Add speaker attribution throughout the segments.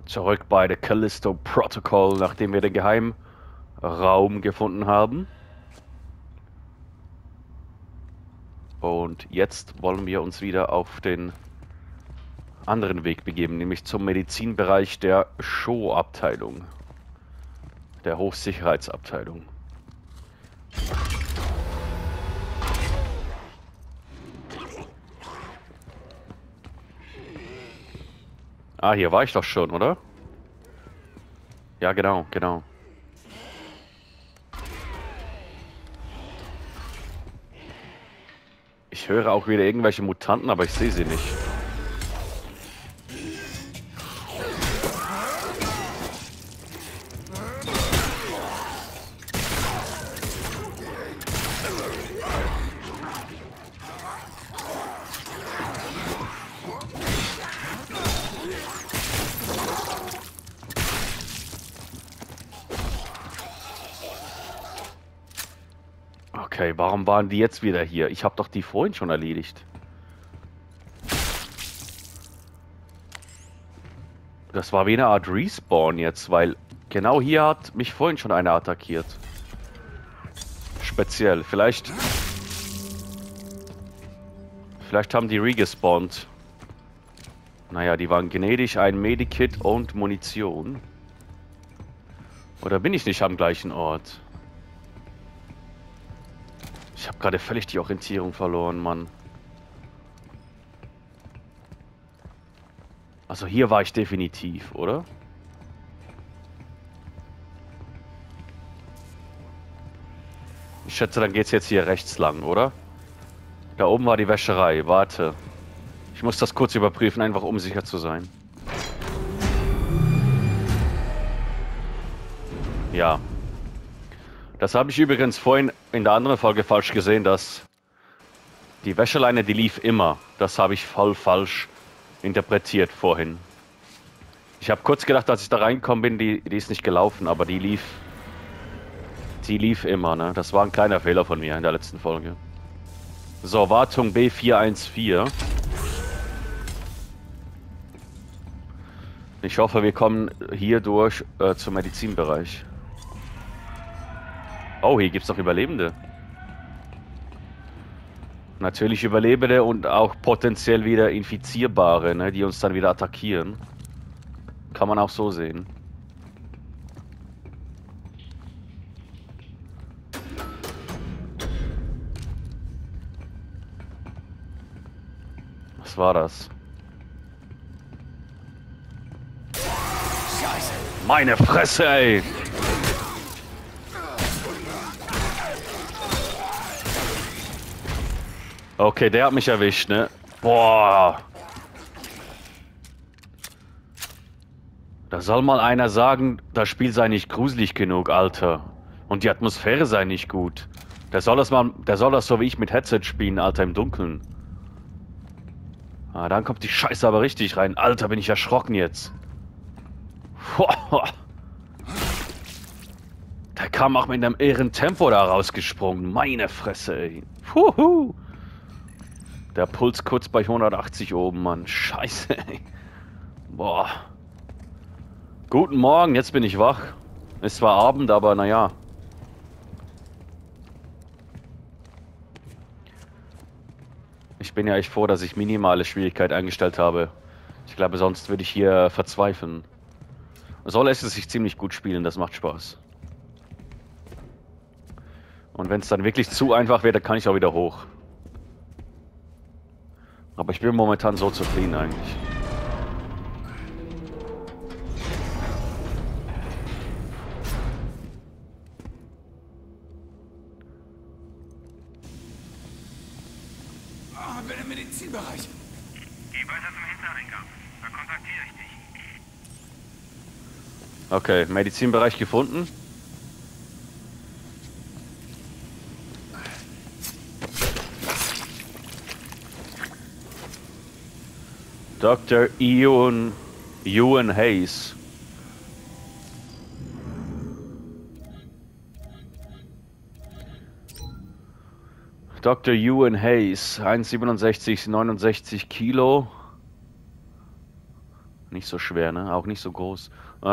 Speaker 1: Zurück bei der Callisto Protocol, nachdem wir den Geheimraum gefunden haben. Und jetzt wollen wir uns wieder auf den anderen Weg begeben, nämlich zum Medizinbereich der Show-Abteilung, der Hochsicherheitsabteilung. Ah, hier war ich doch schon, oder? Ja, genau, genau. Ich höre auch wieder irgendwelche Mutanten, aber ich sehe sie nicht. Okay, warum waren die jetzt wieder hier? Ich habe doch die vorhin schon erledigt. Das war wie eine Art Respawn jetzt, weil genau hier hat mich vorhin schon einer attackiert. Speziell. Vielleicht haben die regespawnt. Naja, die waren gnädig, ein Medikit und Munition. Oder bin ich nicht am gleichen Ort? Ich habe gerade völlig die Orientierung verloren, Mann. Also hier war ich definitiv, oder? Ich schätze, dann geht's jetzt hier rechts lang, oder? Da oben war die Wäscherei. Warte. Ich muss das kurz überprüfen, einfach um sicher zu sein. Ja. Das habe ich übrigens vorhin in der anderen Folge falsch gesehen, dass die Wäscheleine, die lief immer. Das habe ich voll falsch interpretiert vorhin. Ich habe kurz gedacht, als ich da reingekommen bin, die ist nicht gelaufen, aber die lief immer, ne? Das war ein kleiner Fehler von mir in der letzten Folge. So, Wartung B414. Ich hoffe, wir kommen hier durch zum Medizinbereich. Oh, hier gibt's noch Überlebende. Natürlich Überlebende und auch potenziell wieder Infizierbare, ne, die uns dann wieder attackieren. Kann man auch so sehen. Was war das?
Speaker 2: Scheiße!
Speaker 1: Meine Fresse, ey! Okay, der hat mich erwischt, ne? Boah! Da soll mal einer sagen, das Spiel sei nicht gruselig genug, Alter. Und die Atmosphäre sei nicht gut. Der soll das so wie ich mit Headset spielen, Alter, im Dunkeln. Ah, dann kommt die Scheiße aber richtig rein. Alter, bin ich erschrocken jetzt. Der kam auch mit einem irren Tempo da rausgesprungen. Meine Fresse, ey. Puhu. Der Puls kurz bei 180 oben, Mann. Scheiße, ey. Boah. Guten Morgen, jetzt bin ich wach. Ist zwar Abend, aber naja. Ich bin ja echt froh, dass ich minimale Schwierigkeit eingestellt habe. Ich glaube, sonst würde ich hier verzweifeln. So lässt es sich ziemlich gut spielen, das macht Spaß. Und wenn es dann wirklich zu einfach wird, dann kann ich auch wieder hoch. Aber ich bin momentan so zufrieden eigentlich.
Speaker 2: Ich bin im Medizinbereich.
Speaker 3: Geh weiter zum Hintereingang. Da kontaktiere ich dich.
Speaker 1: Okay, Medizinbereich gefunden. Dr. Ewan Hayes. Dr. Ewan Hayes, 1,67, 69 Kilo. Nicht so schwer, ne? Auch nicht so groß.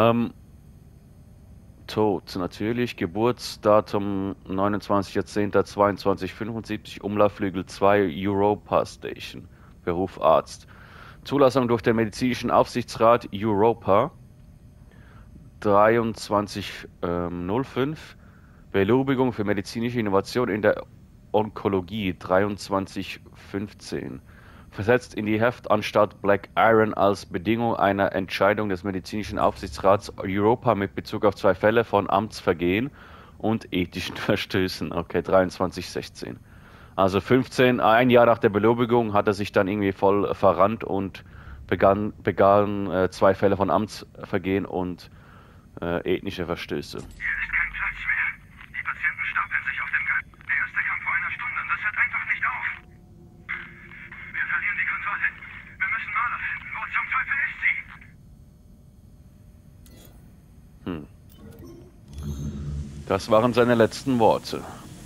Speaker 1: Tod, natürlich. Geburtsdatum 29.10.2275, Umlaufflügel 2, Europa Station. Beruf Arzt. Zulassung durch den medizinischen Aufsichtsrat Europa 2305. Belobigung für medizinische Innovation in der Onkologie 2315. Versetzt in die Haftanstalt Black Iron als Bedingung einer Entscheidung des medizinischen Aufsichtsrats Europa mit Bezug auf 2 Fälle von Amtsvergehen und ethischen Verstößen. Okay, 2316. Also 15, ein Jahr nach der Belobigung hat er sich dann irgendwie voll verrannt und begann 2 Fälle von Amtsvergehen und ethnische Verstöße.
Speaker 3: Hier ist kein Platz mehr. Die Patienten stapeln sich auf dem Gang. Der erste kam vor einer Stunde und das hört einfach nicht auf. Wir verlieren die Kontrolle. Wir müssen Marla finden. Wo zum Teufel ist sie?
Speaker 1: Das waren seine letzten Worte.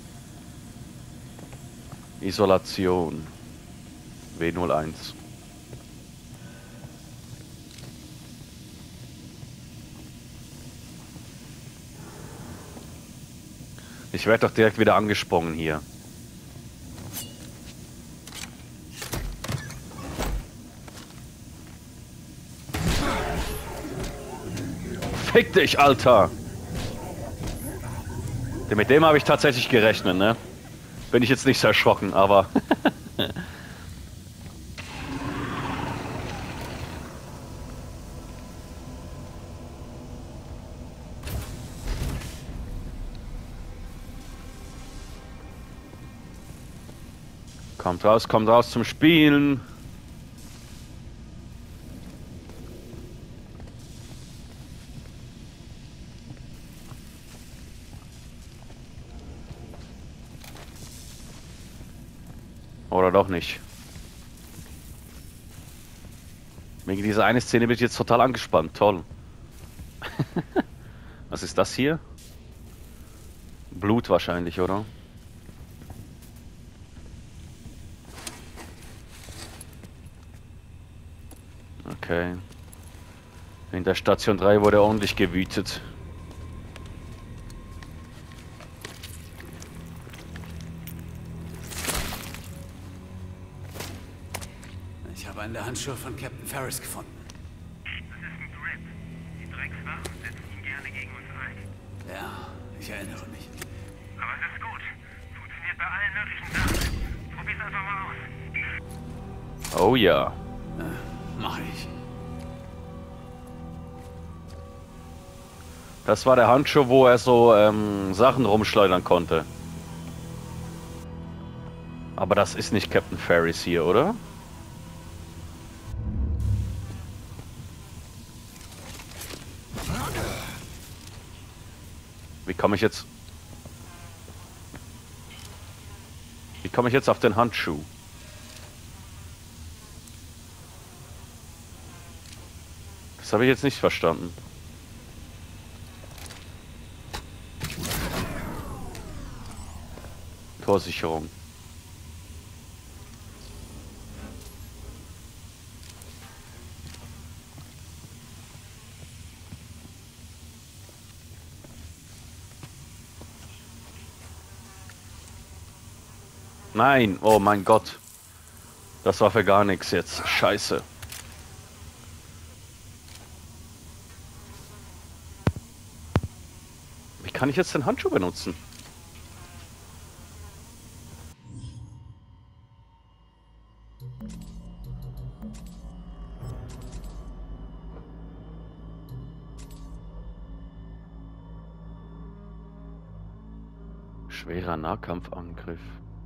Speaker 1: Isolation. W01. Ich werde doch direkt wieder angesprungen hier. Fick dich, Alter! Mit dem habe ich tatsächlich gerechnet, ne? Bin ich jetzt nicht so erschrocken, aber... kommt raus zum Spielen. Oder doch nicht. Wegen dieser eine Szene bin ich jetzt total angespannt. Toll. Was ist das hier? Blut wahrscheinlich, oder? Okay. In der Station 3 wurde ordentlich gewütet.
Speaker 2: Ich habe einen der Handschuhe von Captain Ferris gefunden.
Speaker 3: Das ist ein Grip. Die Dreckswachen setzen ihn gerne gegen uns ein.
Speaker 2: Ja, ich erinnere mich.
Speaker 3: Aber es ist gut. Funktioniert bei allen möglichen Sachen. Probier's einfach mal aus.
Speaker 1: Oh ja.
Speaker 2: Mach ich.
Speaker 1: Das war der Handschuh, wo er so Sachen rumschleudern konnte. Aber das ist nicht Captain Ferris hier, oder? Wie komme ich jetzt... Wie komme ich jetzt auf den Handschuh? Das habe ich jetzt nicht verstanden. Torsicherung. Nein, oh mein Gott. Das war für gar nichts jetzt. Scheiße. Wie kann ich jetzt den Handschuh benutzen? Schwerer Nahkampfangriff.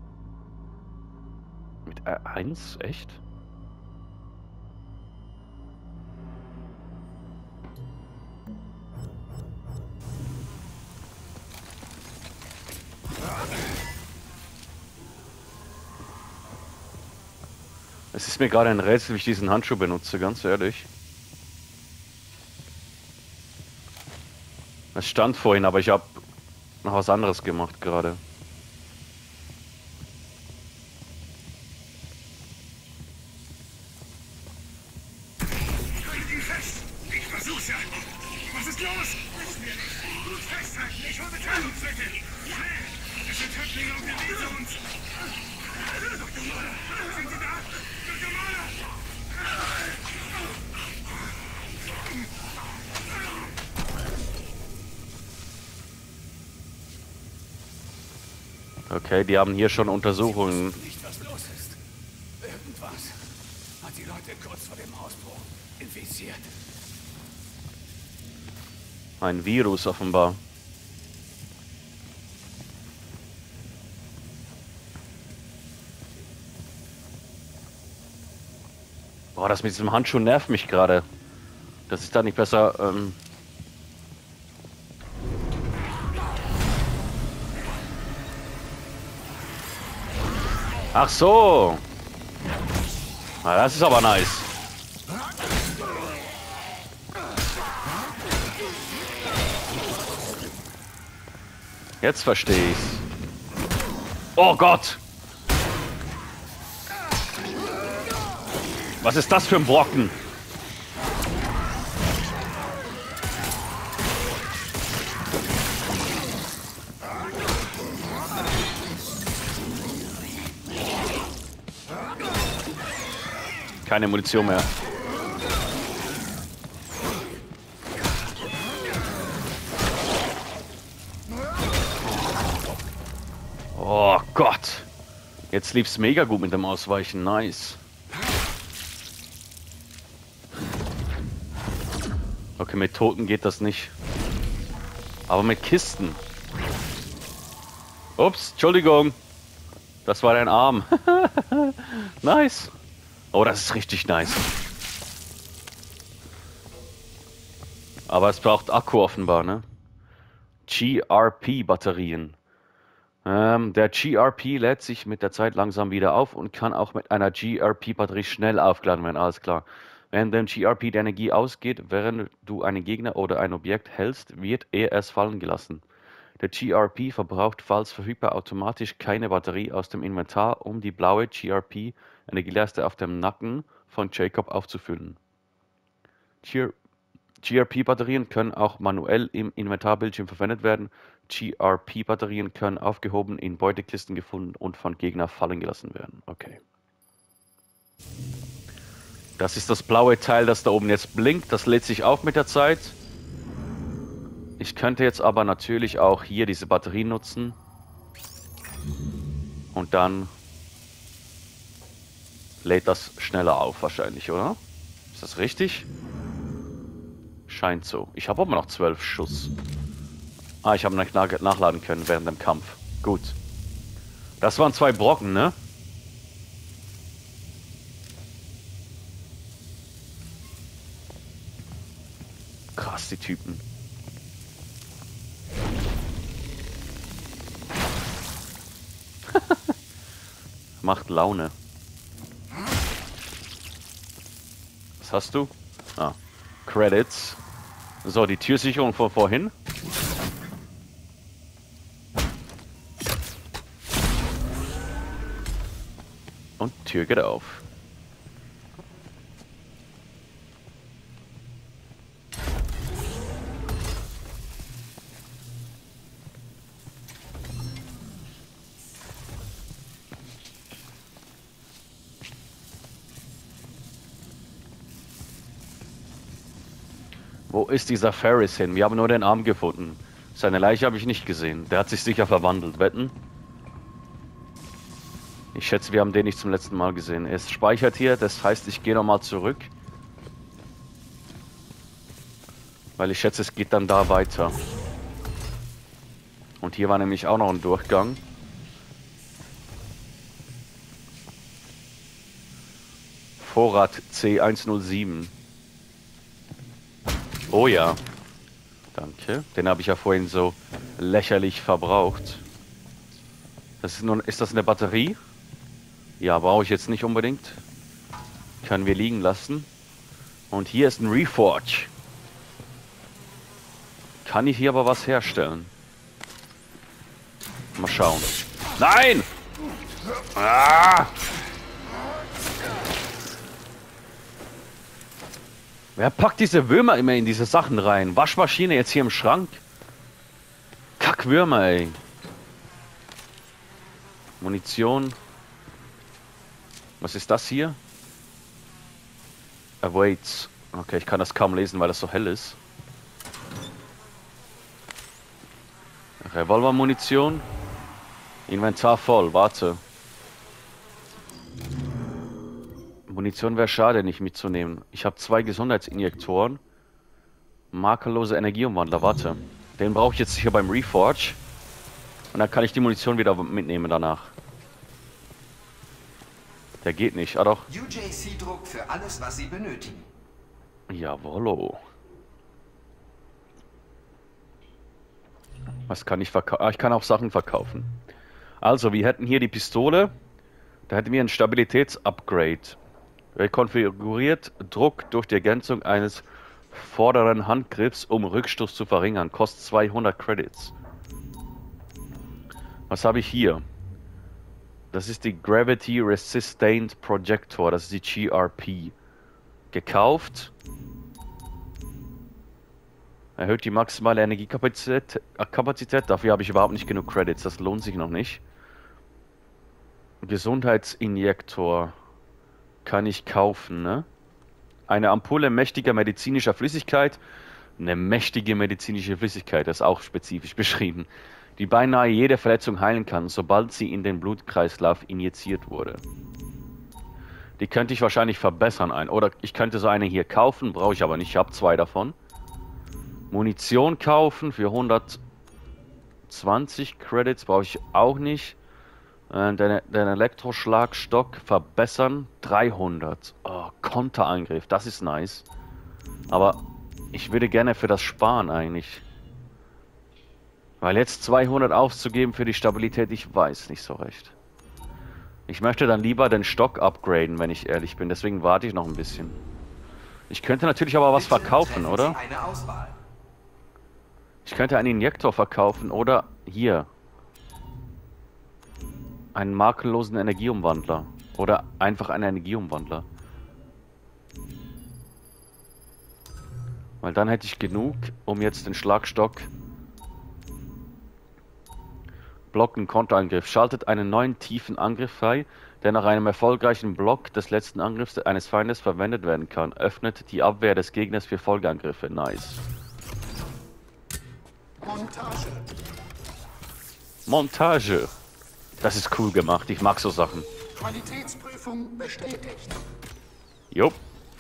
Speaker 1: Mit R1? Echt? Es ist mir gerade ein Rätsel, wie ich diesen Handschuh benutze, ganz ehrlich. Es stand vorhin, aber ich habe noch was anderes gemacht gerade.
Speaker 3: fest! Ich versuch's ja! Was ist los? Wissen wir nicht! Gut festhalten! Ich hole Betäubungsmittel! Schnell! Es sind Häftlinge auf der Weg zu uns! Dr. Mahler! Sind Sie da? Dr. Mahler!
Speaker 1: Okay, die haben hier schon Untersuchungen.
Speaker 2: Nicht, was los ist. Irgendwas hat die Leute kurz vor dem Ausbruch infiziert.
Speaker 1: Ein Virus offenbar. Boah, das mit diesem Handschuh nervt mich gerade. Das ist da nicht besser. Ach so. Na, das ist aber nice. Jetzt verstehe ich's. Oh Gott. Was ist das für ein Brocken? Keine Munition mehr. Oh Gott. Jetzt lief's mega gut mit dem Ausweichen. Nice. Okay, mit Toten geht das nicht. Aber mit Kisten. Ups, Entschuldigung. Das war dein Arm. Nice. Oh, das ist richtig nice. Aber es braucht Akku offenbar, ne? GRP-Batterien. Der GRP lädt sich mit der Zeit langsam wieder auf und kann auch mit einer GRP-Batterie schnell aufgeladen werden. Alles klar. Wenn dem GRP die Energie ausgeht, während du einen Gegner oder ein Objekt hältst, wird er es fallen gelassen. Der GRP verbraucht, falls verfügbar, automatisch keine Batterie aus dem Inventar, um die blaue GRP-Energieleiste auf dem Nacken von Jacob aufzufüllen. GRP-Batterien können auch manuell im Inventarbildschirm verwendet werden. GRP-Batterien können aufgehoben, in Beutekisten gefunden und von Gegnern fallen gelassen werden. Okay. Das ist das blaue Teil, das da oben jetzt blinkt. Das lädt sich auf mit der Zeit. Ich könnte jetzt aber natürlich auch hier diese Batterie nutzen. Und dann lädt das schneller auf wahrscheinlich, oder? Ist das richtig? Scheint so. Ich habe aber noch 12 Schuss. Ah, ich habe nicht nachladen können während dem Kampf. Gut. Das waren 2 Brocken, ne? Krass, die Typen. Macht Laune. Was hast du? Ah, Credits. So, die Türsicherung von vorhin. Und Tür geht auf. Wo ist dieser Ferris hin? Wir haben nur den Arm gefunden. Seine Leiche habe ich nicht gesehen. Der hat sich sicher verwandelt. Wetten? Ich schätze, wir haben den nicht zum letzten Mal gesehen. Er ist speichert hier, das heißt, ich gehe nochmal zurück. Weil ich schätze, es geht dann da weiter. Und hier war nämlich auch noch ein Durchgang. Vorrat C107. Oh ja. Danke. Den habe ich ja vorhin so lächerlich verbraucht. Das ist, ist das eine Batterie? Ja, brauche ich jetzt nicht unbedingt. Können wir liegen lassen. Und hier ist ein Reforge. Kann ich hier aber was herstellen? Mal schauen. Nein! Ah! Wer packt diese Würmer immer in diese Sachen rein? Waschmaschine jetzt hier im Schrank. Kackwürmer, ey. Munition. Was ist das hier? Awaits. Okay, ich kann das kaum lesen, weil das so hell ist. Revolvermunition. Inventar voll, warte. Munition wäre schade, nicht mitzunehmen. Ich habe 2 Gesundheitsinjektoren. Makellose Energieumwandler, warte. Den brauche ich jetzt hier beim Reforge. Und dann kann ich die Munition wieder mitnehmen danach. Der geht nicht, ah doch.
Speaker 4: UJC-Druck für alles, was Sie benötigen.
Speaker 1: Jawollo. Was kann ich verkaufen? Ah, ich kann auch Sachen verkaufen. Also, wir hätten hier die Pistole. Da hätten wir ein Stabilitätsupgrade. Rekonfiguriert Druck durch die Ergänzung eines vorderen Handgriffs, um Rückstoß zu verringern. Kostet 200 Credits. Was habe ich hier? Das ist die Gravity Resistant Projector. Das ist die GRP. Gekauft. Erhöht die maximale Energiekapazität. Dafür habe ich überhaupt nicht genug Credits. Das lohnt sich noch nicht. Gesundheitsinjektor. Kann ich kaufen, ne? Eine Ampulle mächtiger medizinischer Flüssigkeit. Eine mächtige medizinische Flüssigkeit. Das ist auch spezifisch beschrieben. Die beinahe jede Verletzung heilen kann, sobald sie in den Blutkreislauf injiziert wurde. Die könnte ich wahrscheinlich verbessern. Oder ich könnte so eine hier kaufen, brauche ich aber nicht. Ich habe 2 davon. Munition kaufen für 120 Credits brauche ich auch nicht. Den Elektroschlagstock verbessern 300. Oh, Konterangriff, das ist nice. Aber ich würde gerne für das sparen eigentlich. Weil jetzt 200 auszugeben für die Stabilität, ich weiß nicht so recht. Ich möchte dann lieber den Stock upgraden, wenn ich ehrlich bin. Deswegen warte ich noch ein bisschen. Ich könnte natürlich aber was verkaufen, oder? Ich könnte einen Injektor verkaufen oder hier. Einen makellosen Energieumwandler. Oder einfach einen Energieumwandler. Weil dann hätte ich genug, um jetzt den Schlagstock... Blocken Konterangriff. Schaltet einen neuen tiefen Angriff frei, der nach einem erfolgreichen Block des letzten Angriffs eines Feindes verwendet werden kann. Öffnet die Abwehr des Gegners für Folgeangriffe. Nice.
Speaker 2: Montage.
Speaker 1: Montage. Das ist cool gemacht. Ich mag so Sachen.
Speaker 2: Qualitätsprüfung bestätigt.
Speaker 1: Jupp.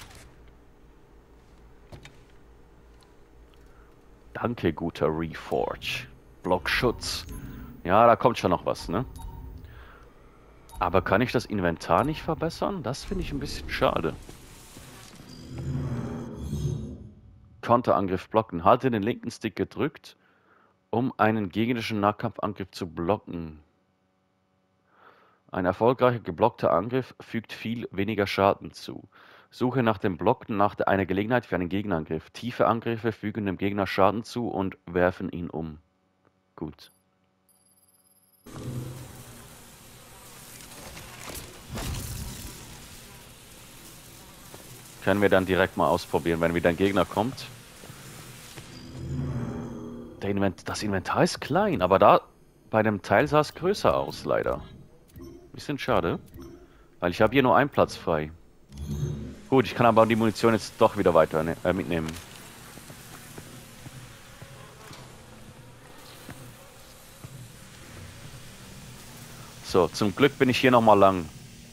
Speaker 1: Danke, guter Reforge. Blockschutz. Ja, da kommt schon noch was, ne? Aber kann ich das Inventar nicht verbessern? Das finde ich ein bisschen schade. Konterangriff blocken. Halte den linken Stick gedrückt, um einen gegnerischen Nahkampfangriff zu blocken. Ein erfolgreicher geblockter Angriff fügt viel weniger Schaden zu. Suche nach dem Blocken nach einer Gelegenheit für einen Gegenangriff. Tiefe Angriffe fügen dem Gegner Schaden zu und werfen ihn um. Gut. Können wir dann direkt mal ausprobieren, wenn wieder ein Gegner kommt. Das Inventar ist klein, aber da bei dem Teil sah es größer aus, leider. Bisschen schade, weil ich habe hier nur einen Platz frei. Gut, ich kann aber die Munition jetzt doch wieder weiter mitnehmen. So, zum Glück bin ich hier nochmal lang.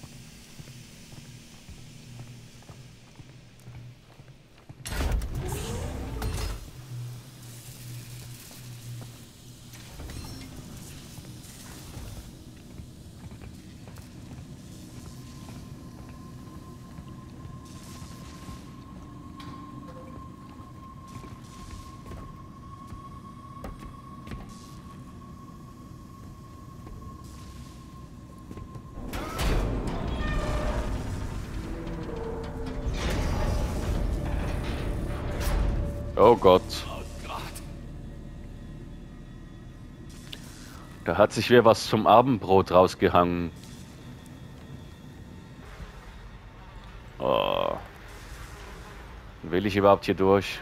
Speaker 1: Oh Gott. Da hat sich wer was zum Abendbrot rausgehangen. Oh. Will ich überhaupt hier durch?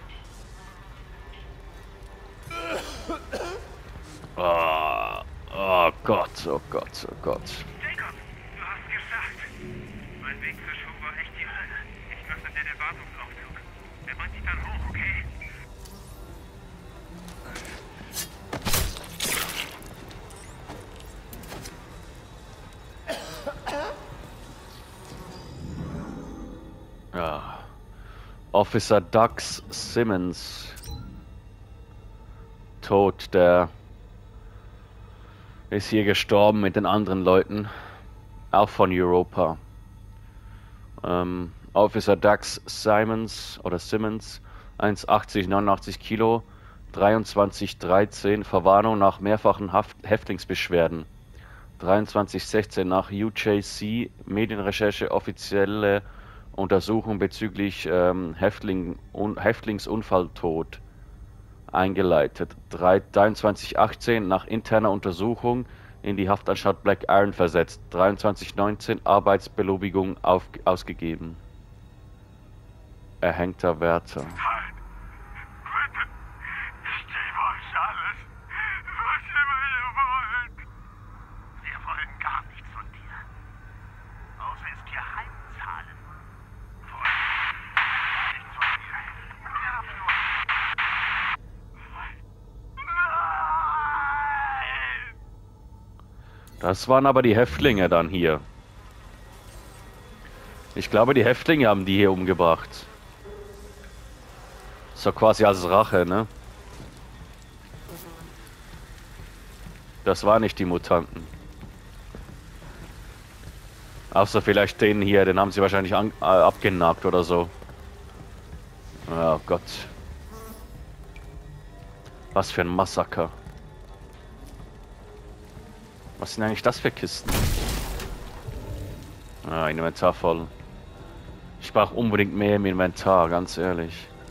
Speaker 1: Oh, oh Gott, oh Gott, oh Gott.
Speaker 3: Jacob, du hast gesagt. Mein Weg zur Show war echt die Hölle. Ich öffne dir den Wartungsaufzug. Der bringt dich dann hoch, okay?
Speaker 1: Ja. Officer Dux Simmons. Tot, der ist hier gestorben mit den anderen Leuten. Auch von Europa. Officer Dux Simmons, 1,80, 89 Kilo, 23,13, Verwarnung nach mehrfachen Häftlingsbeschwerden. 23,16 nach UJC, Medienrecherche, offizielle Untersuchung bezüglich Häftlingsunfalltod eingeleitet. 23,18 nach interner Untersuchung in die Haftanstalt Black Iron versetzt. 23,19 Arbeitsbelobigung ausgegeben. Erhängter Wärter.
Speaker 3: Nein. Bitte. Ich gebe euch alles. Was immer ihr wollt. Wir wollen gar nichts von dir. Außer es geheim zahlen. Nichts von dir. Wir haben nur... Nein!
Speaker 1: Das waren aber die Häftlinge dann hier. Ich glaube, die Häftlinge haben die hier umgebracht. So quasi als Rache, ne? Das waren nicht die Mutanten. Außer vielleicht den hier, den haben sie wahrscheinlich abgenagt oder so. Oh Gott. Was für ein Massaker. Was sind eigentlich das für Kisten? Ah, Inventar voll. Ich brauche unbedingt mehr im Inventar, ganz ehrlich.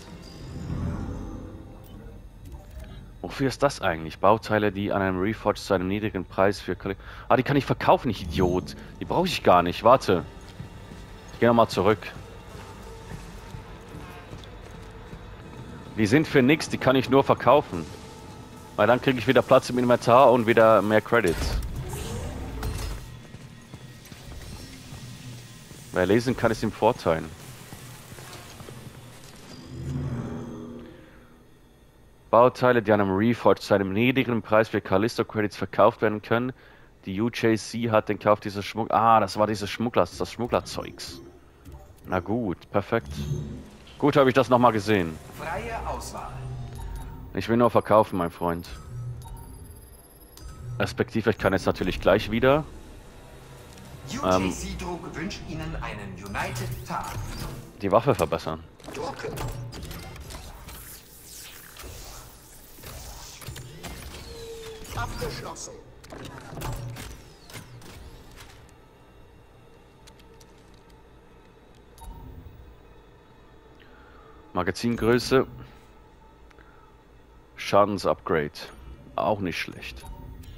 Speaker 1: Wofür ist das eigentlich? Bauteile, die an einem Reforged zu einem niedrigen Preis für... Ah, die kann ich verkaufen, ich Idiot. Die brauche ich gar nicht. Warte. Ich gehe nochmal zurück. Die sind für nix, die kann ich nur verkaufen. Weil dann kriege ich wieder Platz im Inventar und wieder mehr Credits. Wer lesen kann, ist im Vorteil. Bauteile, die an einem Reforged zu einem niedrigeren Preis für Callisto Credits verkauft werden können. Die UJC hat den Kauf dieses das war dieses das Schmugglerzeugs. Na gut, perfekt. Gut, habe ich das nochmal gesehen.
Speaker 4: Freie Auswahl.
Speaker 1: Ich will nur verkaufen, mein Freund. Respektive, ich kann jetzt natürlich gleich wieder.
Speaker 4: UJC Druck wünscht Ihnen einen United Tag.
Speaker 1: Die Waffe verbessern.
Speaker 4: Drucken. Abgeschlossen.
Speaker 1: Magazingröße. Schadensupgrade. Auch nicht schlecht.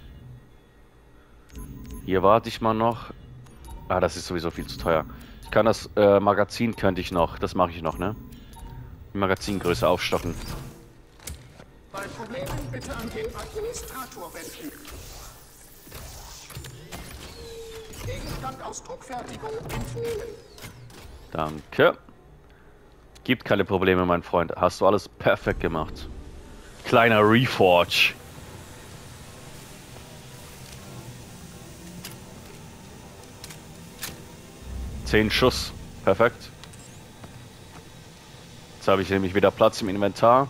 Speaker 1: Hier warte ich mal noch. Ah, das ist sowieso viel zu teuer. Ich kann das Magazin könnte ich noch. Das mache ich noch, ne? Die Magazingröße aufstocken.
Speaker 2: Bei Problemen bitte an den Administrator wenden. Gegenstand aus Druckfertigung entnehmen.
Speaker 1: Danke. Gibt keine Probleme, mein Freund. Hast du alles perfekt gemacht. Kleiner Reforge. Zehn Schuss. Perfekt. Jetzt habe ich nämlich wieder Platz im Inventar.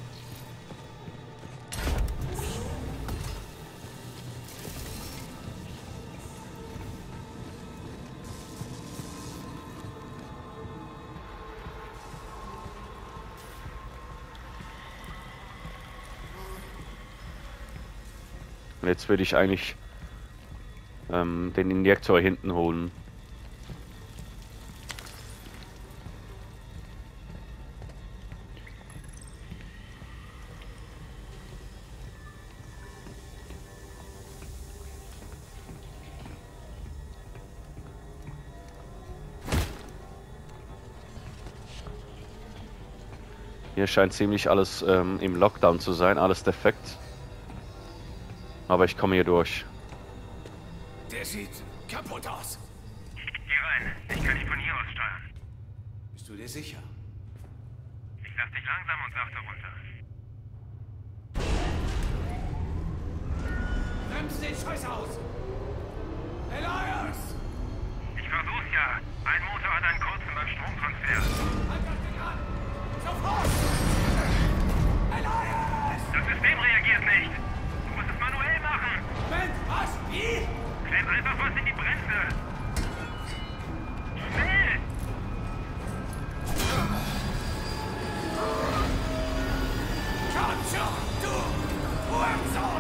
Speaker 1: Jetzt würde ich eigentlich den Injektor hinten holen. Hier scheint ziemlich alles im Lockdown zu sein, alles defekt. Aber ich komme hier durch.
Speaker 2: Der sieht kaputt aus.
Speaker 3: Geh rein. Ich kann ihn von hier aus steuern.
Speaker 2: Bist du dir sicher?
Speaker 3: Ich lass dich langsam und sachte runter.
Speaker 2: Bremst den Scheiß aus! Elias!
Speaker 3: Ich versuch's ja. Ein Motor hat einen kurzen beim Stromtransfer.
Speaker 2: Halt das Ding an! Sofort! Elias!
Speaker 3: Das System reagiert nicht. Du musst es manuell machen.
Speaker 2: Moment, was? Wie?
Speaker 3: Klemm einfach was in die Bremse. Schnell!
Speaker 2: Komm schon, du Hurensohn!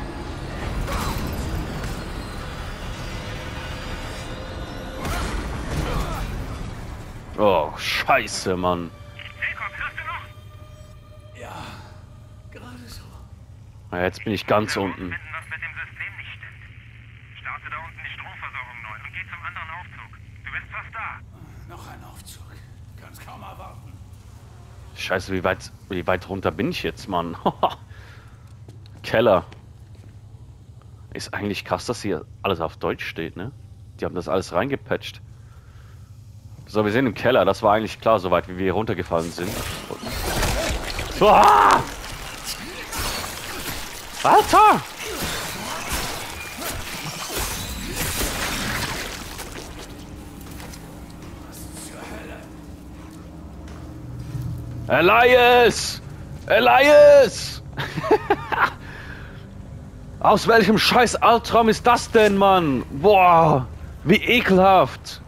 Speaker 1: Oh, scheiße, Mann.
Speaker 3: Jacob, hörst du noch?
Speaker 2: Ja, gerade so.
Speaker 1: Na, jetzt bin ich ganz unten.
Speaker 3: Finden, was mit dem System nicht stimmt. Starte da unten die Stromversorgung neu und geh zum anderen Aufzug. Du bist fast da.
Speaker 2: Noch ein Aufzug. Kann's kaum erwarten.
Speaker 1: Scheiße, wie weit runter bin ich jetzt, Mann? Keller. Ist eigentlich krass, dass hier alles auf Deutsch steht, ne? Die haben das alles reingepatcht. So, wir sind im Keller. Das war eigentlich klar, soweit wie wir hier runtergefallen sind. Ah! Alter! Elias! Elias! Aus welchem scheiß Albtraum ist das denn, Mann? Boah! Wie ekelhaft!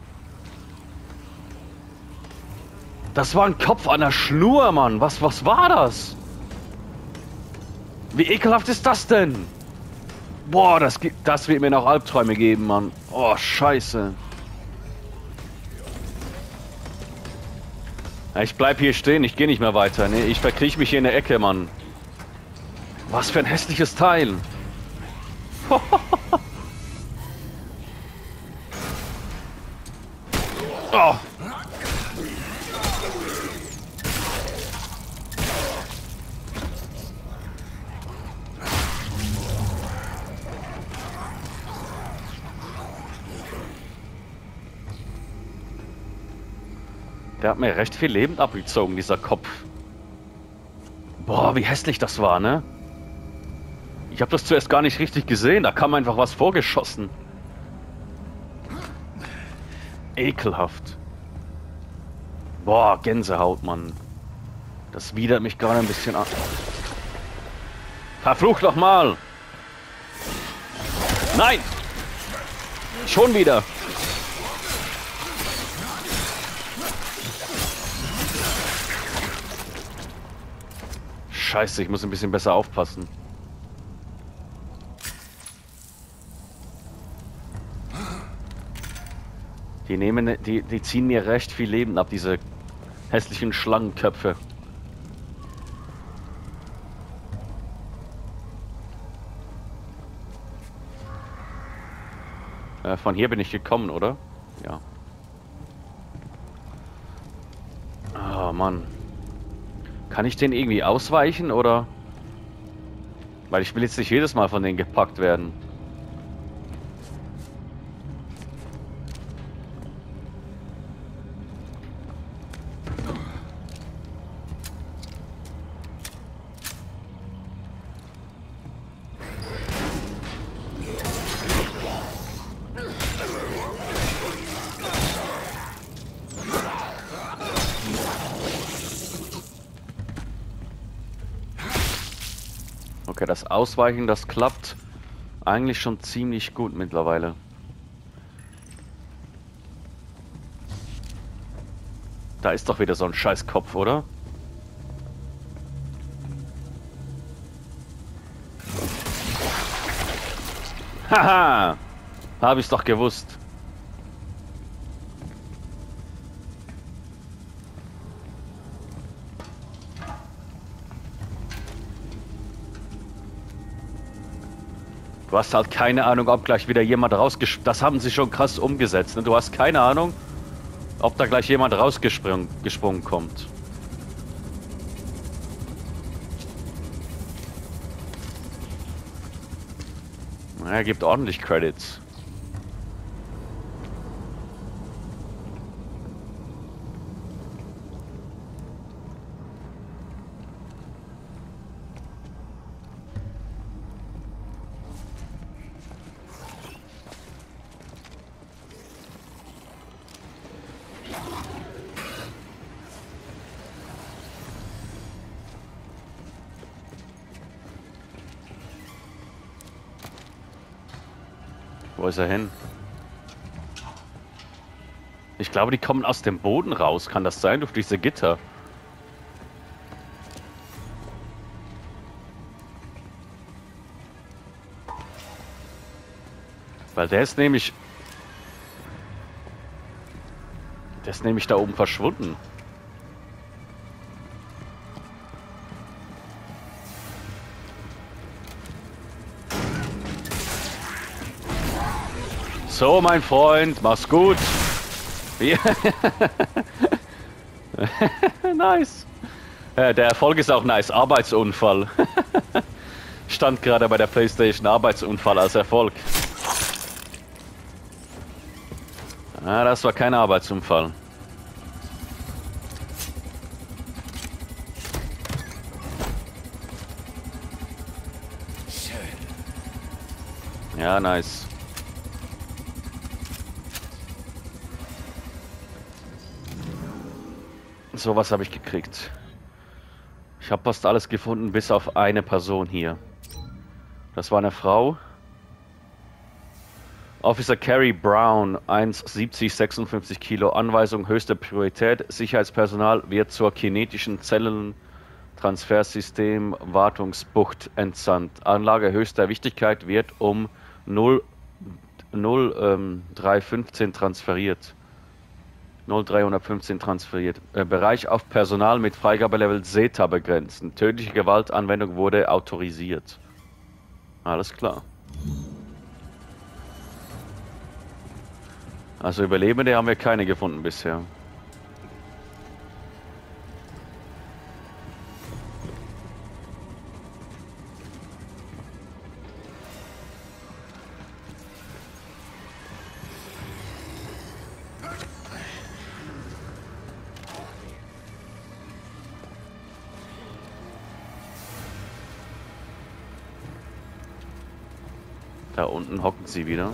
Speaker 1: Das war ein Kopf an der Schnur, Mann. Was war das? Wie ekelhaft ist das denn? Boah, das wird mir noch Albträume geben, Mann. Oh, scheiße. Ja, ich bleib hier stehen, ich gehe nicht mehr weiter. Nee, ich verkriech mich hier in der Ecke, Mann. Was für ein hässliches Teil. Oh. Der hat mir recht viel Leben abgezogen, dieser Kopf. Boah, wie hässlich das war, ne? Ich habe das zuerst gar nicht richtig gesehen. Da kam einfach was vorgeschossen. Ekelhaft. Boah, Gänsehaut, Mann. Das widert mich gerade ein bisschen an. Verflucht doch mal! Nein! Schon wieder! Scheiße, ich muss ein bisschen besser aufpassen. Die ziehen mir recht viel Leben ab, diese hässlichen Schlangenköpfe. Von hier bin ich gekommen, oder? Ja. Oh Mann. Kann ich den irgendwie ausweichen, oder? Weil ich will jetzt nicht jedes Mal von denen gepackt werden. Okay, das Ausweichen, das klappt eigentlich schon ziemlich gut mittlerweile. Da ist doch wieder so ein Scheißkopf, oder? Haha! Hab ich's doch gewusst. Du hast halt keine Ahnung, ob gleich wieder jemand rausgesprungen... Das haben sie schon krass umgesetzt. Ne? Du hast keine Ahnung, ob da gleich jemand rausgesprungen kommt. Er gibt ordentlich Credits. Wo ist er hin? Ich glaube, die kommen aus dem Boden raus. Kann das sein? Durch diese Gitter. Weil der ist nämlich... Der ist nämlich da oben verschwunden. So, mein Freund, mach's gut. Ja. Nice. Der Erfolg ist auch nice. Arbeitsunfall. Stand gerade bei der PlayStation Arbeitsunfall als Erfolg. Ah, das war kein Arbeitsunfall.
Speaker 2: Schön.
Speaker 1: Ja, nice. So was habe ich gekriegt. Ich habe fast alles gefunden, bis auf eine Person hier. Das war eine Frau. Officer Carrie Brown, 1,70, 56 Kilo. Anweisung höchste Priorität. Sicherheitspersonal wird zur kinetischen Zellentransfersystem Wartungsbucht entsandt. Anlage höchster Wichtigkeit wird um 0315 transferiert. 0315 transferiert. Bereich auf Personal mit Freigabelevel Zeta begrenzen. Tödliche Gewaltanwendung wurde autorisiert. Alles klar. Also Überlebende haben wir keine gefunden bisher. Da unten hocken sie wieder.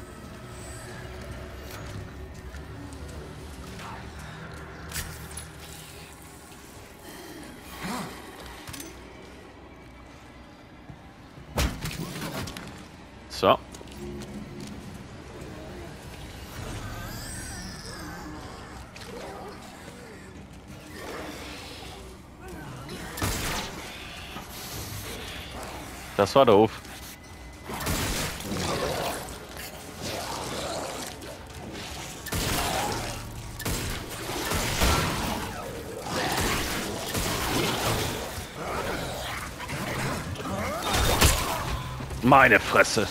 Speaker 1: So. Das war doof. Meine Fresse.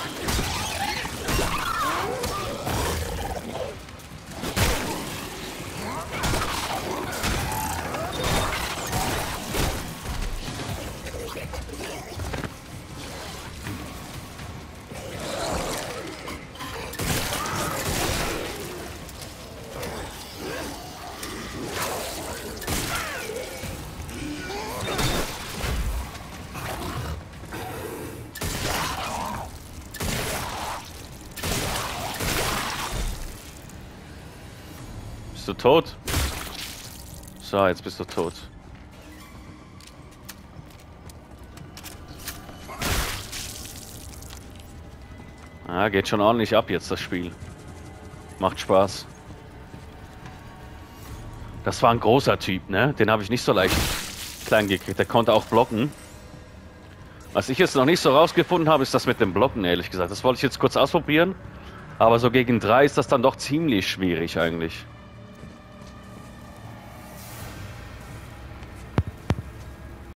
Speaker 1: Bist du tot? So, jetzt bist du tot. Ah, geht schon ordentlich ab jetzt das Spiel. Macht Spaß. Das war ein großer Typ, ne? Den habe ich nicht so leicht klein gekriegt. Der konnte auch blocken. Was ich jetzt noch nicht so rausgefunden habe, ist das mit dem Blocken, ehrlich gesagt. Das wollte ich jetzt kurz ausprobieren. Aber so gegen 3 ist das dann doch ziemlich schwierig eigentlich.